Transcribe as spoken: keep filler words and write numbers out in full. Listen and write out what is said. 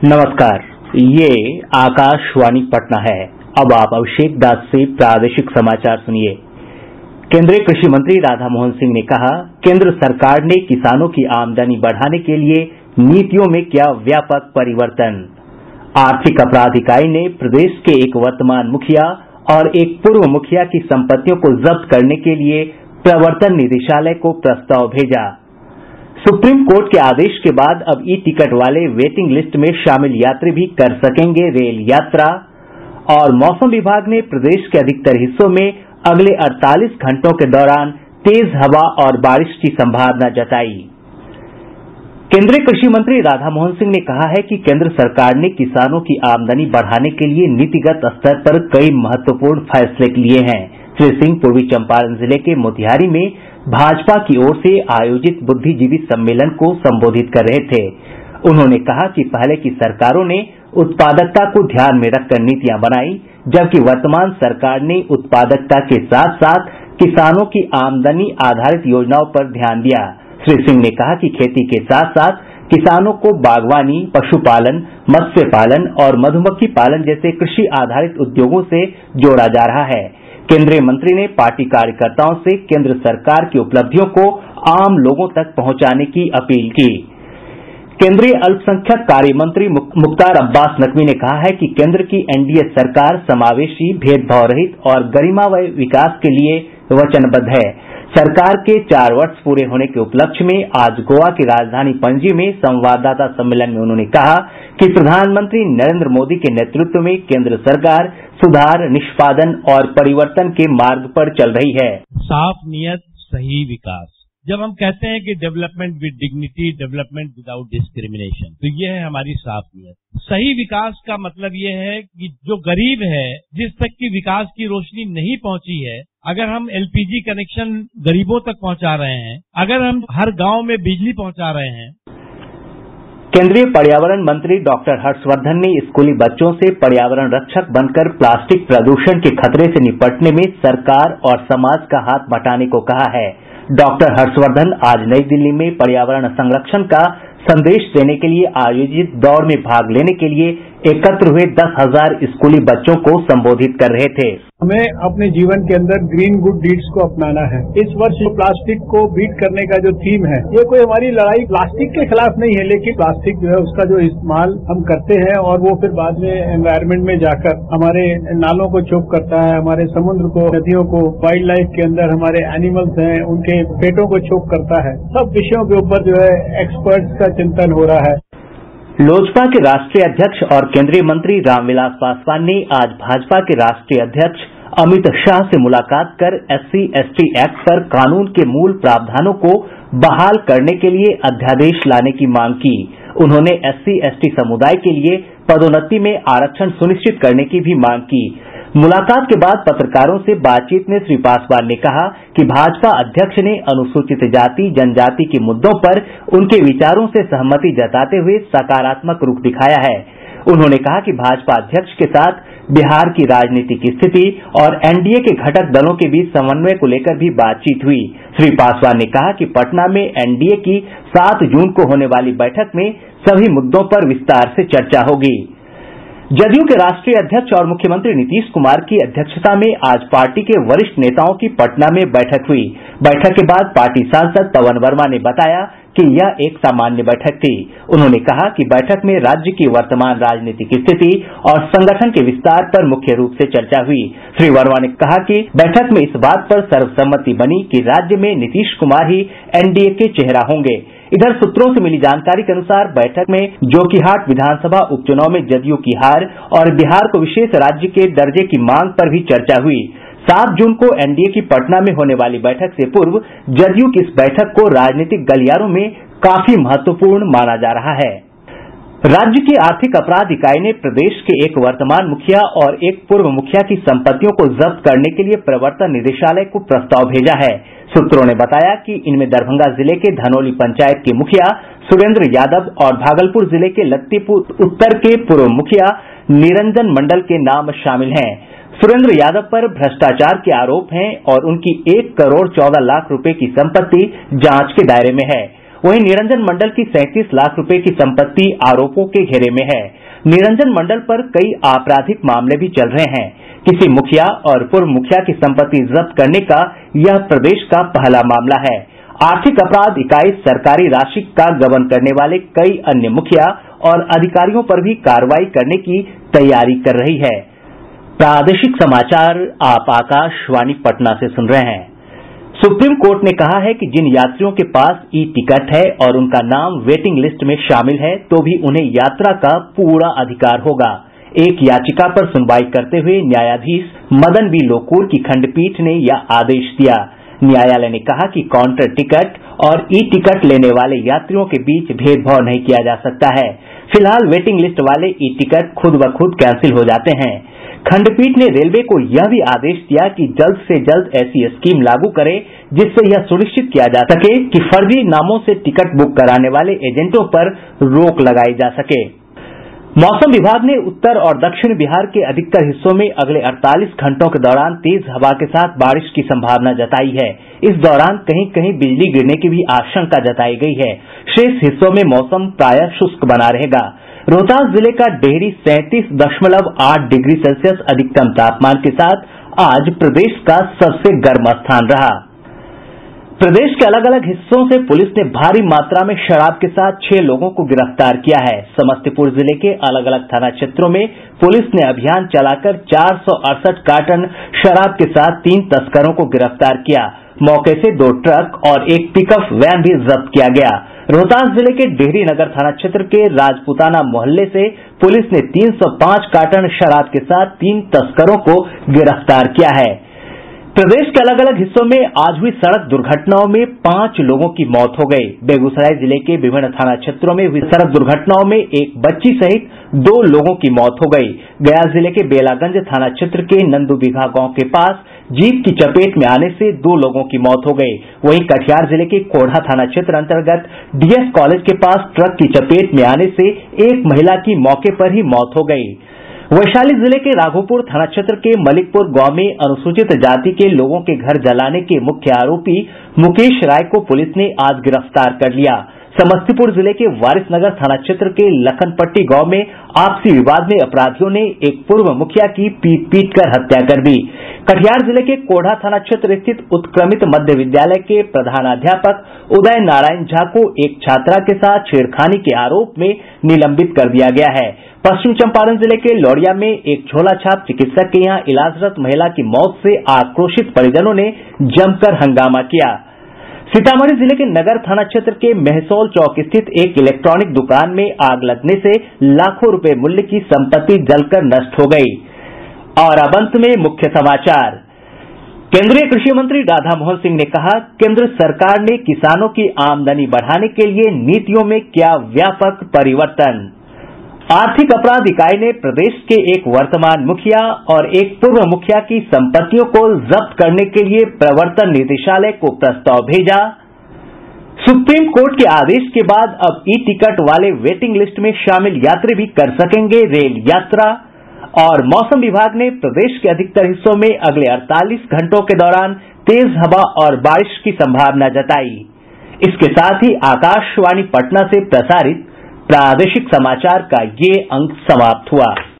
नमस्कार, ये आकाशवाणी पटना है। अब आप अभिषेक दास से प्रादेशिक समाचार सुनिए। केंद्रीय कृषि मंत्री राधा मोहन सिंह ने कहा, केंद्र सरकार ने किसानों की आमदनी बढ़ाने के लिए नीतियों में किया व्यापक परिवर्तन। आर्थिक अपराध इकाई ने प्रदेश के एक वर्तमान मुखिया और एक पूर्व मुखिया की संपत्तियों को जब्त करने के लिए प्रवर्तन निदेशालय को प्रस्ताव भेजा। सुप्रीम कोर्ट के आदेश के बाद अब ई टिकट वाले वेटिंग लिस्ट में शामिल यात्री भी कर सकेंगे रेल यात्रा। और मौसम विभाग ने प्रदेश के अधिकतर हिस्सों में अगले अड़तालीस घंटों के दौरान तेज हवा और बारिश की संभावना जताई। केंद्रीय कृषि मंत्री राधा मोहन सिंह ने कहा है कि केंद्र सरकार ने किसानों की आमदनी बढ़ाने के लिए नीतिगत स्तर पर कई महत्वपूर्ण फैसले लिए हैं। श्री सिंह पूर्वी चंपारण जिले के मोतिहारी में भाजपा की ओर से आयोजित बुद्धिजीवी सम्मेलन को संबोधित कर रहे थे। उन्होंने कहा कि पहले की सरकारों ने उत्पादकता को ध्यान में रखकर नीतियां बनाई, जबकि वर्तमान सरकार ने उत्पादकता के साथ साथ किसानों की आमदनी आधारित योजनाओं पर ध्यान दिया। श्री सिंह ने कहा कि खेती के साथ साथ किसानों को बागवानी, पशुपालन, मत्स्य पालन और मधुमक्खी पालन जैसे कृषि आधारित उद्योगों से जोड़ा जा रहा है। केंद्रीय मंत्री ने पार्टी कार्यकर्ताओं से केंद्र सरकार की उपलब्धियों को आम लोगों तक पहुंचाने की अपील की। केंद्रीय अल्पसंख्यक कार्य मंत्री मुख्तार अब्बास नकवी ने कहा है कि केंद्र की एनडीए सरकार समावेशी, भेदभाव रहित और गरिमामय विकास के लिए वचनबद्ध है। सरकार के चार वर्ष पूरे होने के उपलक्ष्य में आज गोवा की राजधानी पणजी में संवाददाता सम्मेलन में उन्होंने कहा कि प्रधानमंत्री नरेंद्र मोदी के नेतृत्व में केंद्र सरकार सुधार, निष्पादन और परिवर्तन के मार्ग पर चल रही है। साफ नियत, सही विकास। जब हम कहते हैं कि development with dignity, development without discrimination, तो ये है हमारी साफ नियत। सही विकास का मतलब ये है कि जो गरीब है, जिस तक की विकास की रोशनी नहीं पहुंची है, अगर हम एलपीजी कनेक्शन गरीबों तक पहुंचा रहे हैं, अगर हम हर गांव में बिजली पहुंचा रहे हैं। केंद्रीय पर्यावरण मंत्री डॉक्टर हर्षवर्धन ने स्कूली बच्चों से पर्यावरण रक्षक बनकर प्लास्टिक प्रदूषण के खतरे से निपटने में सरकार और समाज का हाथ बटाने को कहा है। डॉक्टर हर्षवर्धन आज नई दिल्ली में पर्यावरण संरक्षण का संदेश देने के लिए आयोजित दौड़ में भाग लेने के लिए एकत्र हुए दस हजार स्कूली बच्चों को संबोधित कर रहे थे। हमें अपने जीवन के अंदर ग्रीन गुड डीड्स को अपनाना है। इस वर्ष प्लास्टिक को बीट करने का जो थीम है, ये कोई हमारी लड़ाई प्लास्टिक के खिलाफ नहीं है, लेकिन प्लास्टिक जो है उसका जो इस्तेमाल हम करते हैं और वो फिर बाद में एनवायरमेंट में जाकर हमारे नालों को चोक करता है, हमारे समुद्र को, नदियों को, वाइल्ड लाइफ के अंदर हमारे एनिमल्स हैं उनके पेटों को चोक करता है। सब विषयों के ऊपर जो है एक्सपर्ट्स का चिंतन हो रहा है। लोजपा के राष्ट्रीय अध्यक्ष और केंद्रीय मंत्री रामविलास पासवान ने आज भाजपा के राष्ट्रीय अध्यक्ष अमित शाह से मुलाकात कर एससी एसटी एक्ट पर कानून के मूल प्रावधानों को बहाल करने के लिए अध्यादेश लाने की मांग की। उन्होंने एससी एसटी समुदाय के लिए पदोन्नति में आरक्षण सुनिश्चित करने की भी मांग की। मुलाकात के बाद पत्रकारों से बातचीत में श्री पासवान ने कहा कि भाजपा अध्यक्ष ने अनुसूचित जाति जनजाति के मुद्दों पर उनके विचारों से सहमति जताते हुए सकारात्मक रुख दिखाया है। उन्होंने कहा कि भाजपा अध्यक्ष के साथ बिहार की राजनीतिक स्थिति और एनडीए के घटक दलों के बीच समन्वय को लेकर भी बातचीत हुई। श्री पासवान ने कहा कि पटना में एनडीए की सात जून को होने वाली बैठक में सभी मुद्दों पर विस्तार से चर्चा होगी। जदयू के राष्ट्रीय अध्यक्ष और मुख्यमंत्री नीतीश कुमार की अध्यक्षता में आज पार्टी के वरिष्ठ नेताओं की पटना में बैठक हुई। बैठक के बाद पार्टी सांसद पवन वर्मा ने बताया कि यह एक सामान्य बैठक थी। उन्होंने कहा कि बैठक में राज्य की वर्तमान राजनीतिक स्थिति और संगठन के विस्तार पर मुख्य रूप से चर्चा हुई। श्री वर्मा ने कहा कि बैठक में इस बात पर सर्वसम्मति बनी कि राज्य में नीतीश कुमार ही एनडीए के चेहरा होंगे। इधर सूत्रों से मिली जानकारी के अनुसार बैठक में जोकीहाट विधानसभा उपचुनाव में जदयू की हार और बिहार को विशेष राज्य के दर्जे की मांग पर भी चर्चा हुई। सात जून को एनडीए की पटना में होने वाली बैठक से पूर्व जदयू की इस बैठक को राजनीतिक गलियारों में काफी महत्वपूर्ण माना जा रहा है। राज्य की आर्थिक अपराध इकाई ने प्रदेश के एक वर्तमान मुखिया और एक पूर्व मुखिया की संपत्तियों को जब्त करने के लिए प्रवर्तन निदेशालय को प्रस्ताव भेजा है। सूत्रों ने बताया कि इनमें दरभंगा जिले के धनौली पंचायत के मुखिया सुरेंद्र यादव और भागलपुर जिले के लक्तीपुर उत्तर के पूर्व मुखिया निरंजन मंडल के नाम शामिल हैं। सुरेंद्र यादव पर भ्रष्टाचार के आरोप हैं और उनकी एक करोड़ चौदह लाख रुपए की संपत्ति जांच के दायरे में है। वहीं निरंजन मंडल की सैंतीस लाख रुपए की संपत्ति आरोपों के घेरे में है। निरंजन मंडल पर कई आपराधिक मामले भी चल रहे हैं। किसी मुखिया और पूर्व मुखिया की संपत्ति जब्त करने का यह प्रदेश का पहला मामला है। आर्थिक अपराध इकाई सरकारी राशि का गबन करने वाले कई अन्य मुखिया और अधिकारियों पर भी कार्रवाई करने की तैयारी कर रही है। प्रादेशिक समाचार आप आकाशवाणी पटना से सुन रहे हैं। सुप्रीम कोर्ट ने कहा है कि जिन यात्रियों के पास ई टिकट है और उनका नाम वेटिंग लिस्ट में शामिल है तो भी उन्हें यात्रा का पूरा अधिकार होगा। एक याचिका पर सुनवाई करते हुए न्यायाधीश मदन बी लोकुर की खंडपीठ ने यह आदेश दिया। न्यायालय ने कहा कि काउंटर टिकट और ई टिकट लेने वाले यात्रियों के बीच भेदभाव नहीं किया जा सकता है। फिलहाल वेटिंग लिस्ट वाले ई टिकट खुद ब खुद कैंसिल हो जाते हैं। खंडपीठ ने रेलवे को यह भी आदेश दिया कि जल्द से जल्द ऐसी स्कीम लागू करे जिससे यह सुनिश्चित किया जा सके कि फर्जी नामों से टिकट बुक कराने वाले एजेंटों पर रोक लगाई जा सके। मौसम विभाग ने उत्तर और दक्षिण बिहार के अधिकतर हिस्सों में अगले अड़तालीस घंटों के दौरान तेज हवा के साथ बारिश की संभावना जताई है। इस दौरान कहीं कहीं बिजली गिरने की भी आशंका जताई गई है। शेष हिस्सों में मौसम प्रायः शुष्क बना रहेगा। रोहतास जिले का डेहरी सैंतीस दशमलव आठ डिग्री सेल्सियस अधिकतम तापमान के साथ आज प्रदेश का सबसे गर्म स्थान रहा। प्रदेश के अलग अलग हिस्सों से पुलिस ने भारी मात्रा में शराब के साथ छह लोगों को गिरफ्तार किया है। समस्तीपुर जिले के अलग अलग थाना क्षेत्रों में पुलिस ने अभियान चलाकर चार सौ अड़सठ कार्टन शराब के साथ तीन तस्करों को गिरफ्तार किया। मौके से दो ट्रक और एक पिकअप वैन भी जब्त किया गया। रोहतास जिले के डेहरी नगर थाना क्षेत्र के राजपुताना मोहल्ले से पुलिस ने तीन सौ पांच कार्टन शराब के साथ तीन तस्करों को गिरफ्तार किया है। प्रदेश के अलग अलग हिस्सों में आज हुई सड़क दुर्घटनाओं में पांच लोगों की मौत हो गई। बेगूसराय जिले के विभिन्न थाना क्षेत्रों में हुई सड़क दुर्घटनाओं में एक बच्ची सहित दो लोगों की मौत हो गई। गया जिले के बेलागंज थाना क्षेत्र के नंदूबिघा गांव के पास जीप की चपेट में आने से दो लोगों की मौत हो गई। वहीं कटिहार जिले के कोढ़ा थाना क्षेत्र अंतर्गत डीएस कॉलेज के पास ट्रक की चपेट में आने से एक महिला की मौके पर ही मौत हो गई। वैशाली जिले के राघोपुर थाना क्षेत्र के मलिकपुर गांव में अनुसूचित जाति के लोगों के घर जलाने के मुख्य आरोपी मुकेश राय को पुलिस ने आज गिरफ्तार कर लिया। समस्तीपुर जिले के वारिसनगर थाना क्षेत्र के लखनपट्टी गांव में आपसी विवाद में अपराधियों ने एक पूर्व मुखिया की पीट पीट कर हत्या कर दी। कटिहार जिले के कोढ़ा थाना क्षेत्र स्थित उत्क्रमित मध्य विद्यालय के प्रधानाध्यापक उदय नारायण झा को एक छात्रा के साथ छेड़खानी के आरोप में निलंबित कर दिया गया है। पश्चिम चंपारण जिले के लौरिया में एक झोला छाप चिकित्सक के यहां इलाजरत महिला की मौत से आक्रोशित परिजनों ने जमकर हंगामा किया। सीतामढ़ी जिले के नगर थाना क्षेत्र के मेहसौल चौक स्थित एक इलेक्ट्रॉनिक दुकान में आग लगने से लाखों रुपए मूल्य की संपत्ति जलकर नष्ट हो गई। और अब अंत में मुख्य समाचार। केंद्रीय कृषि मंत्री राधामोहन सिंह ने कहा, केंद्र सरकार ने किसानों की आमदनी बढ़ाने के लिए नीतियों में किया व्यापक परिवर्तन। आर्थिक अपराध इकाई ने प्रदेश के एक वर्तमान मुखिया और एक पूर्व मुखिया की संपत्तियों को जब्त करने के लिए प्रवर्तन निदेशालय को प्रस्ताव भेजा। सुप्रीम कोर्ट के आदेश के बाद अब ई टिकट वाले वेटिंग लिस्ट में शामिल यात्री भी कर सकेंगे रेल यात्रा। और मौसम विभाग ने प्रदेश के अधिकतर हिस्सों में अगले अड़तालीस घंटों के दौरान तेज हवा और बारिश की संभावना जताई। इसके साथ ही आकाशवाणी पटना से प्रसारित प्रादेशिक समाचार का ये अंक समाप्त हुआ।